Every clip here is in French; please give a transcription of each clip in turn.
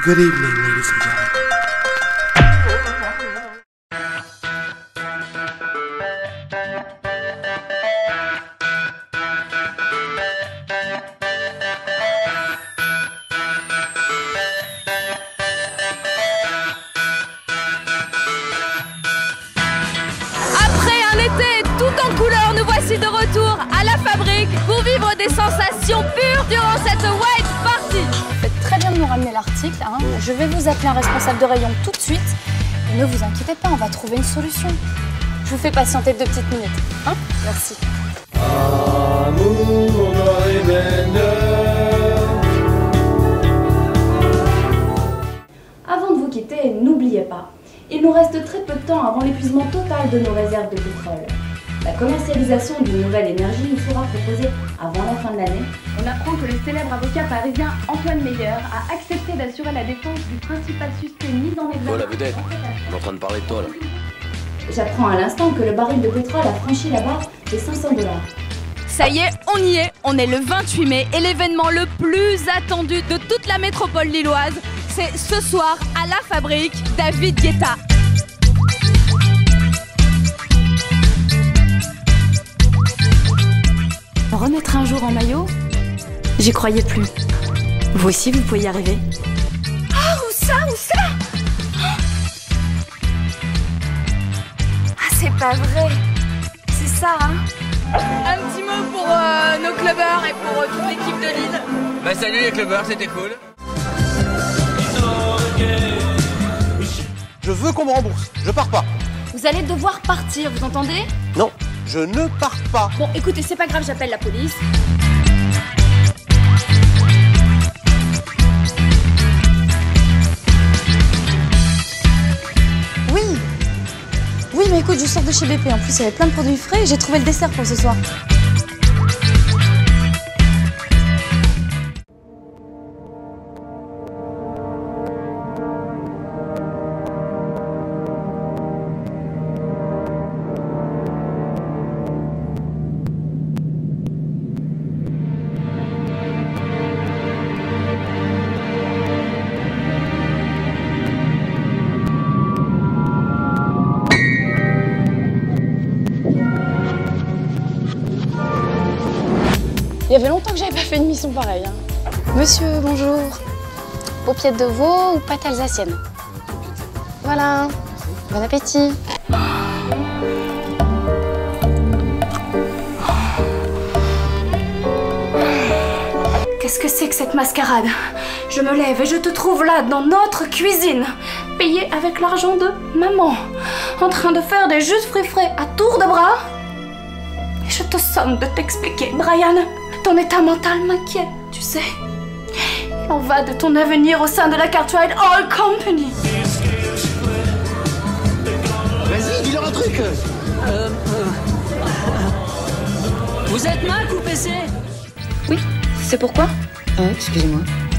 Good evening, ladies and gentlemen. Après un été tout en couleur, nous voici de retour à la fabrique pour vivre des sensations pures durant cette white party. Vous faites très bien de nous ramener l'article, hein. Je vais vous appeler un responsable de rayon tout de suite. Et ne vous inquiétez pas, on va trouver une solution. Je vous fais patienter 2 petites minutes, hein. Merci. Avant de vous quitter, n'oubliez pas, il nous reste très peu de temps avant l'épuisement total de nos réserves de pétrole. La commercialisation d'une nouvelle énergie nous sera proposée avant la fin de l'année. On apprend que le célèbre avocat parisien Antoine Meyer a accepté d'assurer la défense du principal suspect mis en examen. Oh la vedette, on est en train de parler de toi là. J'apprends à l'instant que le baril de pétrole a franchi la barre des 500 $. Ça y est, on est le 28 mai et l'événement le plus attendu de toute la métropole lilloise, c'est ce soir à la fabrique, David Guetta. Remettre un jour en maillot, j'y croyais plus. Vous aussi, vous pouvez y arriver. Ah, où ça Ah, c'est pas vrai. C'est ça, hein. Un petit mot pour nos clubbers et pour toute l'équipe de Lille. Bah salut les clubbers, c'était cool. Je veux qu'on me rembourse. Je pars pas. Vous allez devoir partir, vous entendez? Non, je ne pars pas. Bon, écoutez, c'est pas grave, j'appelle la police. Oui, mais écoute, je sors de chez BP. En plus, il y avait plein de produits frais et j'ai trouvé le dessert pour ce soir. Il y avait longtemps que j'avais pas fait une mission pareille, hein. Monsieur, bonjour. Paupiètes de veau ou pâte alsacienne? Voilà. Bon appétit. Qu'est-ce que c'est que cette mascarade? Je me lève et je te trouve là, dans notre cuisine, payée avec l'argent de maman, en train de faire des jus de fruits frais à tour de bras. Et je te somme de t'expliquer, Brian. Ton état mental m'inquiète, tu sais. Il en va de ton avenir au sein de la Cartwright Oil Company. Vas-y, dis-leur un truc. Vous êtes Mac ou PC? Oui, c'est pourquoi? Excusez-moi.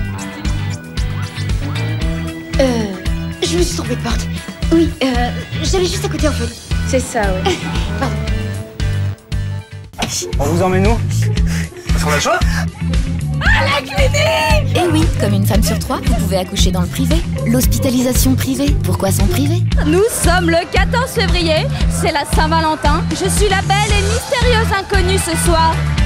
Je me suis trompée de porte. Oui, j'allais juste à côté en fait. C'est ça, oui. Pardon. On vous emmène où? Sur la choix? Et oui, comme une femme sur 3, vous pouvez accoucher dans le privé. L'hospitalisation privée, pourquoi s'en priver? Nous sommes le 14 février, c'est la Saint-Valentin. Je suis la belle et mystérieuse inconnue ce soir.